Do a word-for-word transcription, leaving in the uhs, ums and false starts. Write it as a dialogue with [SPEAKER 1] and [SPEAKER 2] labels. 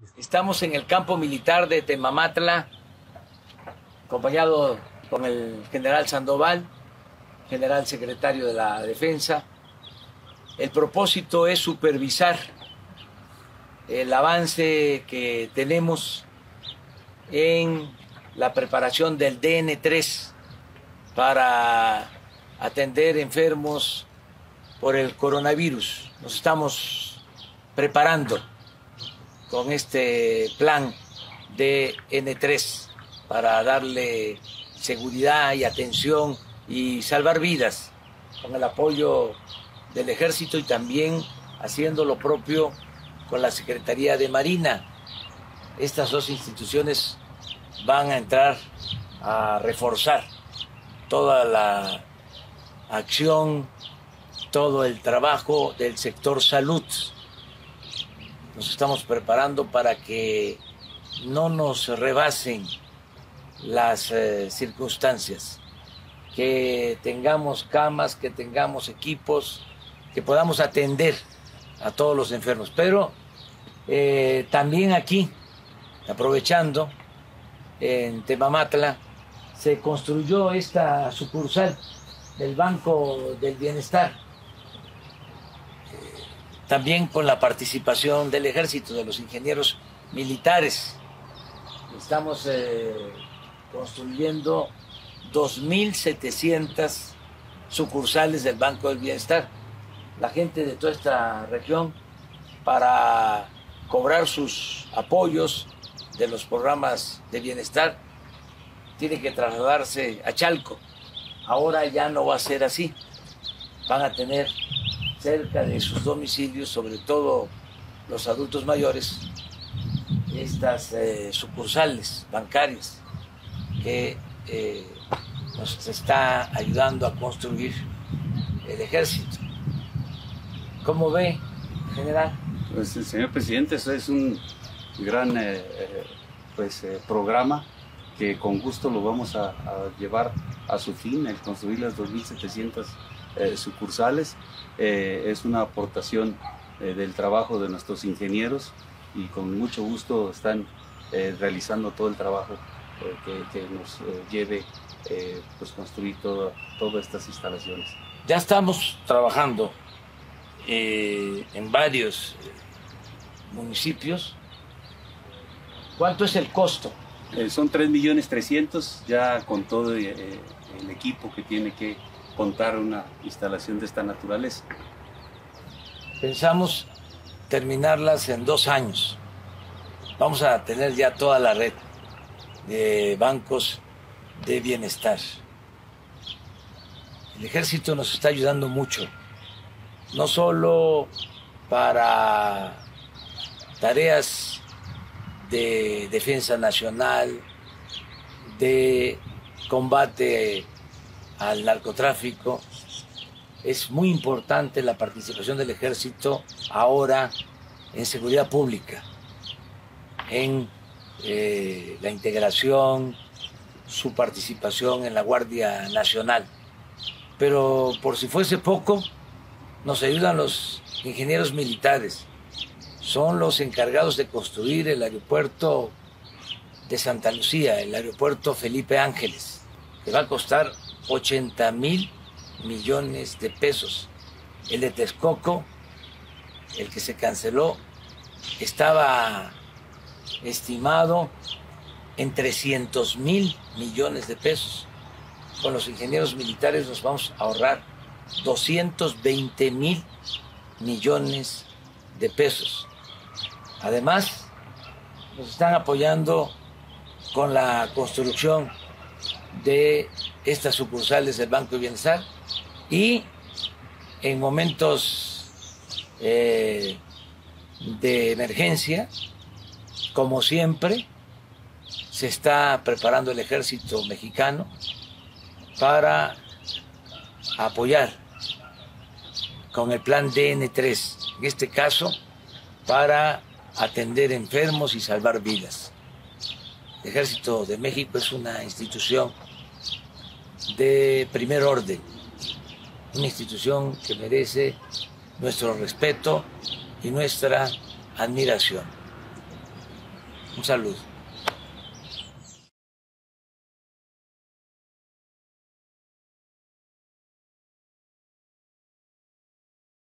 [SPEAKER 1] Estamos en el campo militar de Temamatla, acompañado con el general Sandoval, general secretario de la Defensa. El propósito es supervisar el avance que tenemos en la preparación del D N tres para atender enfermos por el coronavirus. Nos estamos preparando con este plan D N tres para darle seguridad y atención y salvar vidas, con el apoyo del Ejército y también haciendo lo propio con la Secretaría de Marina. Estas dos instituciones van a entrar a reforzar toda la acción, todo el trabajo del sector salud. Nos estamos preparando para que no nos rebasen las eh, circunstancias, que tengamos camas, que tengamos equipos, que podamos atender a todos los enfermos. Pero eh, también aquí, aprovechando, en Temamatla, se construyó esta sucursal del Banco del Bienestar, eh, también con la participación del Ejército, de los ingenieros militares. Estamos eh, construyendo dos mil setecientas sucursales del Banco del Bienestar. La gente de toda esta región, para cobrar sus apoyos de los programas de bienestar, tiene que trasladarse a Chalco. Ahora ya no va a ser así. Van a tener cerca de sus domicilios, sobre todo los adultos mayores, estas eh, sucursales bancarias que eh, nos está ayudando a construir el Ejército. ¿Cómo ve, general?
[SPEAKER 2] Pues, señor presidente, eso es un gran eh, eh, pues, eh, programa que con gusto lo vamos a, a llevar a su fin, el construir las dos mil setecientas eh, sucursales. Eh, es una aportación eh, del trabajo de nuestros ingenieros y con mucho gusto están eh, realizando todo el trabajo eh, que, que nos eh, lleve eh, pues construir todo, todas estas instalaciones.
[SPEAKER 1] Ya estamos trabajando eh, en varios municipios. ¿Cuánto es el costo?
[SPEAKER 2] Eh, son tres millones trescientos, ya con todo eh, el equipo que tiene que contar una instalación de esta naturaleza.
[SPEAKER 1] Pensamos terminarlas en dos años. Vamos a tener ya toda la red de bancos de bienestar. El Ejército nos está ayudando mucho, no solo para tareas de defensa nacional, de combate al narcotráfico. Es muy importante la participación del Ejército ahora en seguridad pública, en eh, la integración, su participación en la Guardia Nacional. Pero por si fuese poco, nos ayudan los ingenieros militares. Son los encargados de construir el aeropuerto de Santa Lucía, el aeropuerto Felipe Ángeles, que va a costar ochenta mil millones de pesos. El de Texcoco, el que se canceló, estaba estimado en trescientos mil millones de pesos. Con los ingenieros militares nos vamos a ahorrar doscientos veinte mil millones de pesos. Además, nos están apoyando con la construcción de estas sucursales del Banco de Bienestar y en momentos eh, de emergencia, como siempre, se está preparando el Ejército mexicano para apoyar con el plan D N tres, en este caso para atender enfermos y salvar vidas. El Ejército de México es una institución de primer orden, una institución que merece nuestro respeto y nuestra admiración. Un saludo.